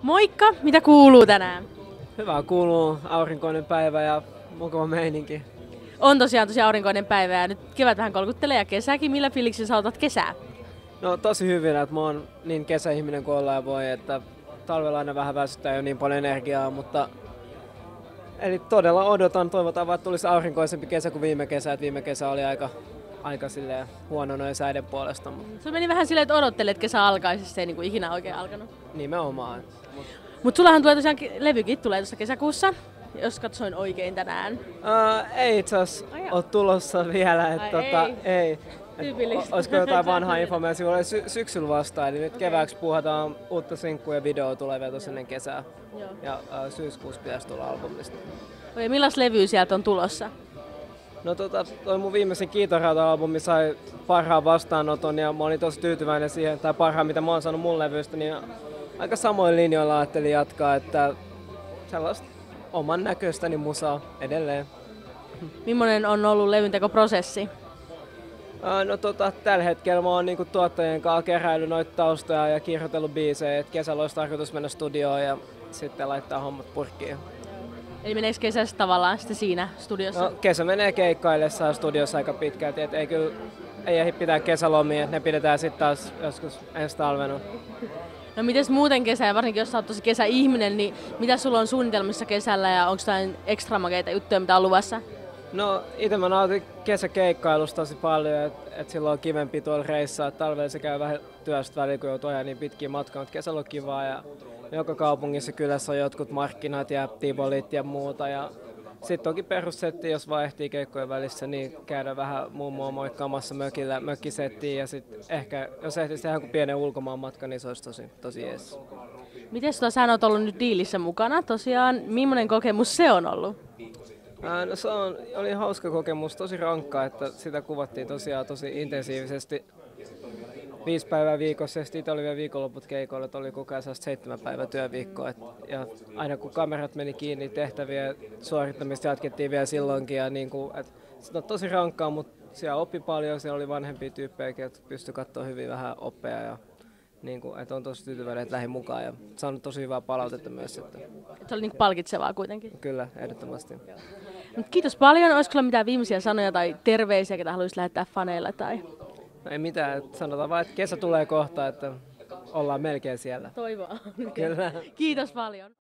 Moikka, mitä kuuluu tänään? Hyvä, kuuluu aurinkoinen päivä ja mukava meininki. On tosiaan tosi aurinkoinen päivä ja nyt kevät vähän kolkuttelee ja kesäkin. Millä fiiliksillä sä otat kesää? No tosi hyvin, että mä oon niin kesäihminen kuin ollaan voi, että talvella aina vähän väsyttää jo niin paljon energiaa, mutta eli todella odotan, toivotaan vaan, että tulisi aurinkoisempi kesä kuin viime kesä, että viime kesä oli aika silleen huono noin säiden puolesta. Se meni vähän silleen, että odottelet, että kesä alkaisi, se ei niinku ikinä oikein alkanut. Nimenomaan. Mut sullahan tulee tosiaan levykin tulee tuossa kesäkuussa, jos katsoin oikein tänään. Ei itse asiassa ole tulossa vielä, että ei. Tyypillistä. Olisiko jotain vanhaa infoa, siinä oli syksyllä vasta, eli nyt kevääksi puhataan uutta sinkkua ja video tulee vielä tuossa ennen kesää. Joo. Ja syyskuussa pitäisi tulla albumista. Oi, millaista levyä sieltä on tulossa? No toi mun viimeisen Kiitorauta-albumi sai parhaan vastaanoton ja mä olin tosi tyytyväinen siihen, tai parhaan mitä mä oon saanut mun levystä, niin aika samoin linjoilla ajattelin jatkaa, että sellaista oman näköistäni musaa edelleen. Millainen on ollut levyntekoprosessi? No tällä hetkellä mä oon niinku tuottajien kanssa keräillyt noita taustoja ja kirjoitellut biisejä, että kesällä olisi tarkoitus mennä studioon ja sitten laittaa hommat purkkiin. Eli meneekö kesässä tavallaan sitten siinä studiossa? No, kesä menee keikkaillessa studiossa aika pitkälti, että ei ehdi pitää kesälomia, että ne pidetään sitten taas joskus ensi talvena. No mites muuten kesä, ja varsinkin jos sä oot tosi kesäihminen, niin mitä sulla on suunnitelmissa kesällä ja onko jotain ekstra makeita juttuja, mitä on luvassa? No itse mä nautin kesäkeikkailusta tosi paljon, että silloin on kivempi tuolla reissaa. Talvella se käy vähän työstä väliin, kun joutuu ajaa niin pitkiä matkaa, mutta kesällä on kivaa ja joka kaupungissa kylässä on jotkut markkinat ja tivolit ja muuta. Ja sitten onkin perussetti, jos vaan ehtii keikkojen välissä, niin käydä vähän muun muassa moikkaamassa mökkisettiin ja sitten ehkä, jos ehtisi tehdä joku pienen ulkomaan matka, niin se olisi tosi jees. Miten sä oot ollut nyt diilissä mukana tosiaan? Millainen kokemus se on ollut? No se oli hauska kokemus, tosi rankkaa, että sitä kuvattiin tosiaan tosi intensiivisesti 5 päivää viikossa ja sitten oli vielä viikonloput keikoilla, että oli koko ajan 7 päivää työviikkoa. Ja aina kun kamerat meni kiinni, tehtäviä suorittamista jatkettiin vielä silloinkin. Ja se on tosi rankkaa, mutta siellä oppi paljon, siellä oli vanhempia tyyppejä, että pystyi katsoa hyvin vähän oppeja. Ja että on tosi tyytyväinen, että lähdin mukaan ja saanut tosi hyvää palautetta myös. Että se oli palkitsevaa kuitenkin. Kyllä, ehdottomasti. Kiitos paljon. Olisiko sulla mitään viimeisiä sanoja tai terveisiä, ketä haluaisit lähettää faneilla? Tai? No ei mitään, sanotaan vaan, että kesä tulee kohta, että ollaan melkein siellä. Toivoa. Kyllä. Kiitos paljon.